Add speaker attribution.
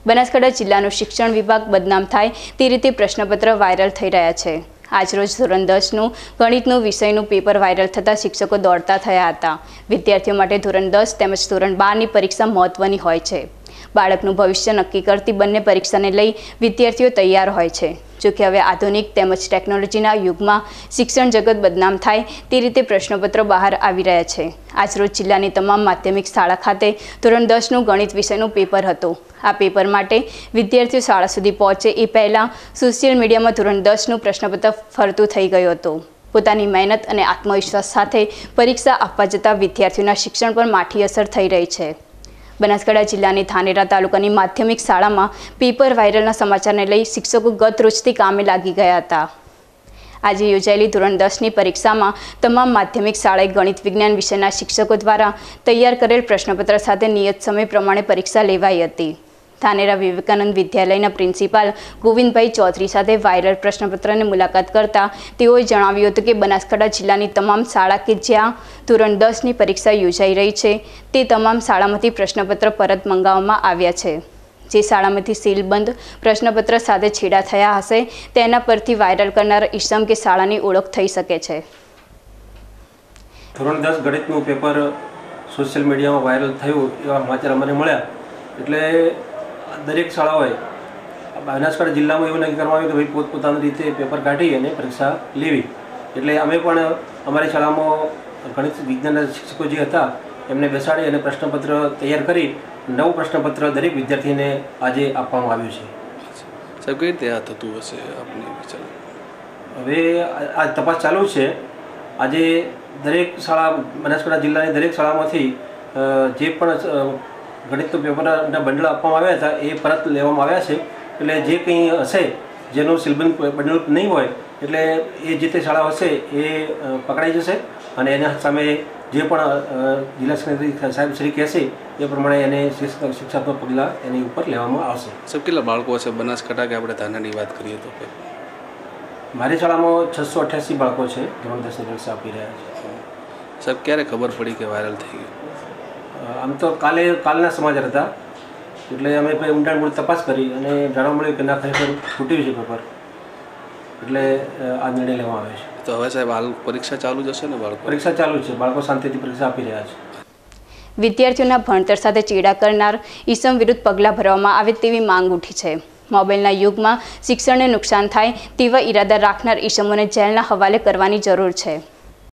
Speaker 1: બનાસકાંઠા જિલ્લાનું શિક્ષણ વિભાગ બદનામ થાય તે રીતે પ્રશ્નપત્ર વાયરલ થઈ રહ્યા છે। આજરોજ ધોરણ 10નું ગણિતનું વિષયનું પેપર વાયરલ થતાં શિક્ષકો દોડતા થયા હતા। વિદ્યાર્થીઓ માટે ધોરણ 10 તેમજ ધોરણ 12ની પરીક્ષા મહત્વની હોય છે। બાળકનું ભવિષ્ય નક્કી કરતી બંને પરીક્ષાને લઈ વિદ્યાર્થીઓ તૈયાર હોય છે। જો કે હવે આધુનિક તેમજ ટેકનોલોજીના યુગમાં શિક્ષણ જગત બદનામ થાય તે રીતે પ્રશ્નપત્રો બહાર આવી રહ્યા છે। આજરોજ જિલ્લાની તમામ માધ્યમિક શાળા ખાતે ધોરણ 10નું ગણિત વિષયનું પેપર હતું। આ પેપર માટે વિદ્યાર્થીઓ શાળા સુધી પહોંચે એ પહેલાં સોશિયલ મીડિયામાં ધોરણ 10નું પ્રશ્નપત્ર ફરતું થઈ ગયું હતું। પોતાની મહેનત અને આત્મવિશ્વાસ સાથે પરીક્ષા આપવા જતા વિદ્યાર્થીઓના શિક્ષણ પર માઠી અસર થઈ રહી છે। બનાસકાંઠા જિલ્લાની ધાનેરા તાલુકાની માધ્યમિક શાળામાં પેપર વાયરલના સમાચારને લઈ શિક્ષકો ગત રોજથી કામે લાગી ગયા હતા। આજે યોજાયેલી ધોરણ 10ની પરીક્ષામાં તમામ માધ્યમિક શાળાએ ગણિત વિજ્ઞાન વિષયના શિક્ષકો દ્વારા તૈયાર કરેલ પ્રશ્નપત્ર સાથે નિયત સમય પ્રમાણે પરીક્ષા લેવાઈ હતી। ધાનેરા વિવેકાનંદ વિદ્યાલયના પ્રિન્સિપાલ ગોવિંદભાઈ ચૌધરી સાથે વાયરલ પ્રશ્નપત્રની મુલાકાત કરતા તેઓએ જણાવ્યું હતું કે બનાસકાંઠા જિલ્લાની તમામ શાળા કે જ્યાં ધોરણ 10ની પરીક્ષા યોજાઈ રહી છે તે તમામ શાળામાંથી પ્રશ્નપત્ર પરત મંગાવવામાં આવ્યા છે। જે શાળામાંથી સીલબંધ પ્રશ્નપત્ર સાથે છેડા થયા હશે તેના પરથી વાયરલ કરનાર ઈસમ કે શાળાની ઓળખ થઈ શકે છે।
Speaker 2: ધોરણ 10 ગણિતનું પેપર સોશિયલ મીડિયામાં વાયરલ થયું એવા સમાચાર અમને મળ્યા એટલે દરેક શાળાઓએ બનાસકાંઠા જિલ્લામાં એવું નક્કી કરવામાં આવ્યું કે ભાઈ પોતપોતાની રીતે પેપર કાઢી અને પરીક્ષા લેવી। એટલે અમે પણ અમારી શાળામાં ગણિત વિજ્ઞાનના શિક્ષકો જે હતા એમને બેસાડી અને પ્રશ્નપત્ર તૈયાર કરી નવું પ્રશ્નપત્ર દરેક વિદ્યાર્થીને આજે આપવામાં આવ્યું છે।
Speaker 3: સાહેબ, કઈ રીતે આ થતું હશે આપની વિચાર?
Speaker 2: હવે આ તપાસ ચાલુ છે। આજે દરેક શાળા બનાસકાંઠા જિલ્લાની દરેક શાળામાંથી જે પણ ગણિતનું પેપરના બંડલ આપવામાં આવ્યા હતા એ પરત લેવામાં આવ્યા છે। એટલે જે કંઈ હશે જેનું સીલબંધ બંડલ નહીં હોય એટલે એ જે તે શાળા હશે એ પકડાઈ જશે અને એના સામે જે પણ જિલ્લા સેક્રેટરી સાહેબ શ્રી કહેશે એ પ્રમાણે એને શિક્ષાત્મક પગલાં એની ઉપર લેવામાં આવશે।
Speaker 3: સાહેબ, કેટલા બાળકો છે બનાસકાંઠા કે આપણે ધાનેરાની વાત કરીએ તો?
Speaker 2: મારી શાળામાં 688 બાળકો છે ધોરણ 10ની પરીક્ષા આપી રહ્યા છે।
Speaker 3: સાહેબ, ક્યારે ખબર પડી કે વાયરલ થઈ ગયું?
Speaker 2: આમ તો કાલના સમાચાર હતા એટલે અમે ઊંડાણપૂર્વક તપાસ કરી અને જાણવા મળ્યું કે ના ખરેખર ફૂટ્યું છે પેપર, એટલે આ નિર્ણય લેવામાં આવે છે।
Speaker 3: તો હવે સાહેબ હાલ પરીક્ષા ચાલુ જ હશે ને?
Speaker 2: પરીક્ષા ચાલુ છે, બાળકો શાંતિથી પરીક્ષા આપી રહ્યા છે।
Speaker 1: વિદ્યાર્થીઓના ભણતર સાથે ચેડા કરનાર ઈસમ વિરુદ્ધ પગલાં ભરવામાં આવે તેવી માંગ ઉઠી છે। મોબાઈલના યુગમાં શિક્ષણને નુકસાન થાય તેવા ઈરાદા રાખનાર ઈસમોને જેલના હવાલે કરવાની જરૂર છે।